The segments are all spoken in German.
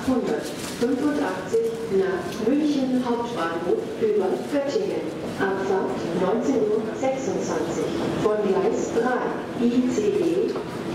885 nach München Hauptbahnhof über Göttingen. Abfahrt 19:26 Uhr von Gleis 3 ICE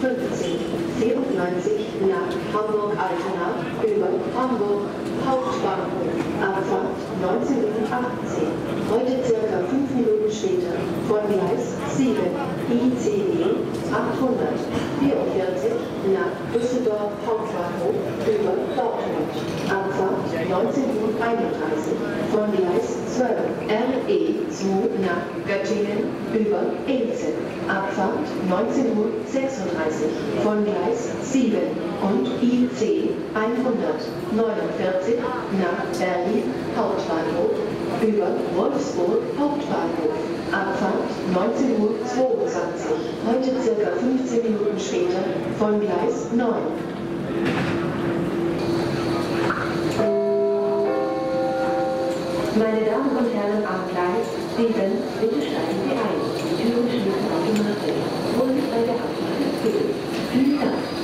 1594 nach Hamburg-Altona über Hamburg Hauptbahnhof. Abfahrt 19:18 Uhr. Heute circa 5 Minuten später von Gleis 7 ICE 844 nach Düsseldorf Hauptbahnhof über Dortmund. Abfahrt 19:31 Uhr von Gleis 12 RE2 nach Göttingen über Elze. Abfahrt 19:36 Uhr von Gleis 7 und IC 149 nach Berlin Hauptbahnhof über Wolfsburg Hauptbahnhof. Abfahrt 19:22 Uhr. Heute circa 15 Minuten später von Gleis 9. Meine Damen und Herren am Gleis 7, bitte steigen Sie ein. Die Türen schließen automatisch. Und bei der Abfahrt ist bitte. Vielen Dank.